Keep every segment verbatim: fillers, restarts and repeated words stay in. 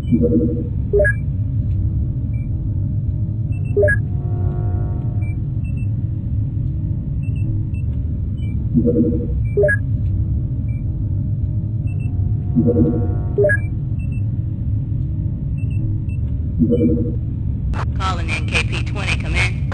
Calling in K P twenty, come in.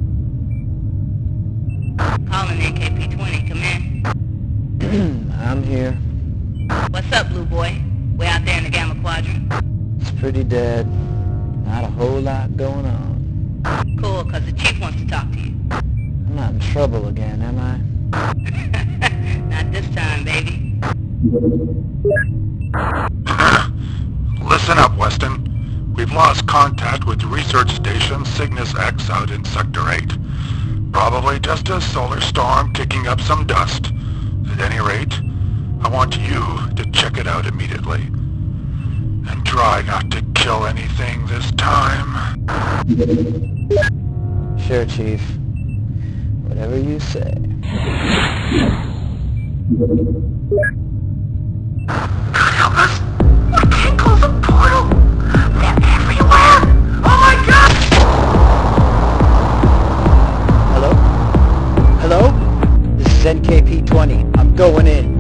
Calling in K P twenty, come in. I'm here. What's up, blue boy? Way out there in the Gamma Quadrant? It's pretty dead. Not a whole lot going on. Cool, cause the chief wants to talk to you. I'm not in trouble again, am I? Not this time, baby. Listen up, Weston. We've lost contact with the research station Cyhnus X out in Sector eight. Probably just a solar storm kicking up some dust. At any rate, I want you to check it out immediately. And try not to kill anything this time. Sure, Chief. Whatever you say. Help us! We can't close the portal! They're everywhere! Oh my god! Hello? Hello? This is N K P twenty. I'm going in.